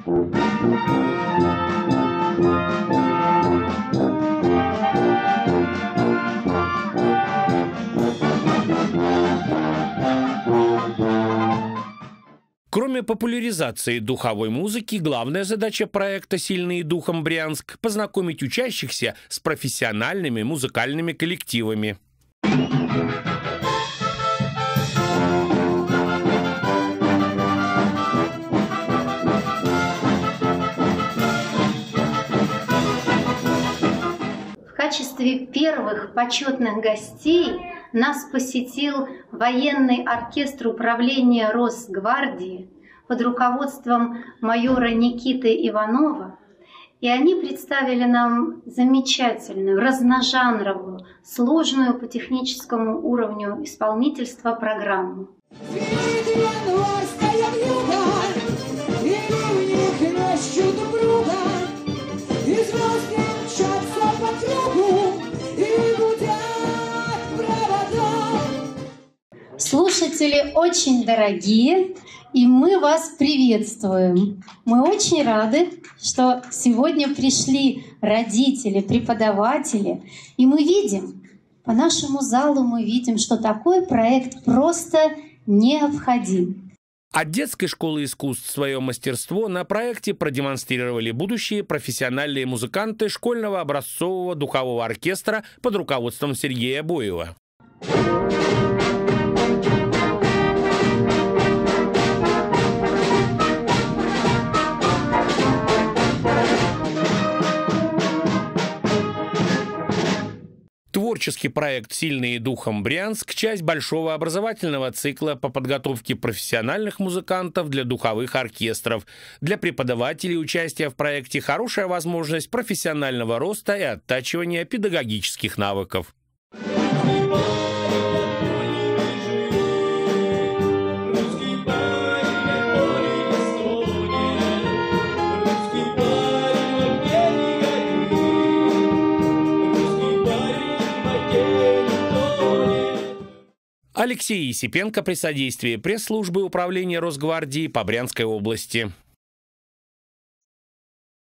Кроме популяризации духовой музыки, главная задача проекта «Сильные духом Брянск» – познакомить учащихся с профессиональными музыкальными коллективами. В качестве первых почетных гостей нас посетил военный оркестр управления Росгвардии под руководством майора Никиты Иванова, и они представили нам замечательную, разножанровую, сложную по техническому уровню исполнительства программу. Слушатели очень дорогие, и мы вас приветствуем. Мы очень рады, что сегодня пришли родители, преподаватели, и мы видим, по нашему залу мы видим, что такой проект просто необходим. От детской школы искусств свое мастерство на проекте продемонстрировали будущие профессиональные музыканты школьного образцового духового оркестра под руководством Сергея Боева. Творческий проект «Сильные духом Брянск» – часть большого образовательного цикла по подготовке профессиональных музыкантов для духовых оркестров. Для преподавателей участие в проекте – хорошая возможность профессионального роста и оттачивания педагогических навыков. Алексей Есипенко при содействии пресс-службы управления Росгвардии по Брянской области.